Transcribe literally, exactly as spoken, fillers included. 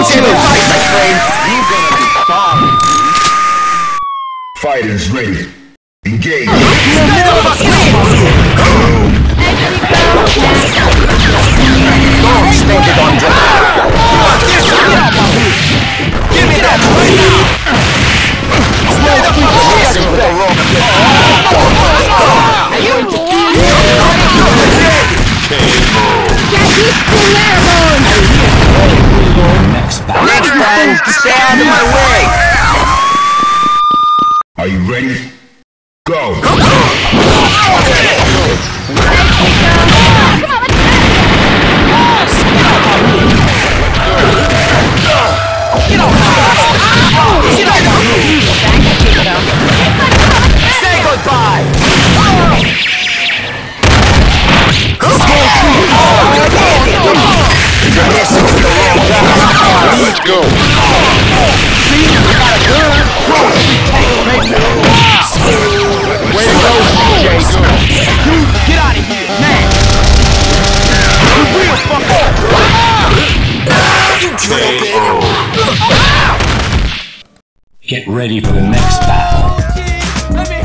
into the fight, my friend. You're gonna be sorry. Fighters ready. Engage. Don't spend it on drugs. Give me that right now. Next time, stay out of my way. Are you ready? Go! Say goodbye! Let's go! See, you got a gun! Way to go, C J! Dude, get out of here, man! You real fucker! Get ready for the next battle.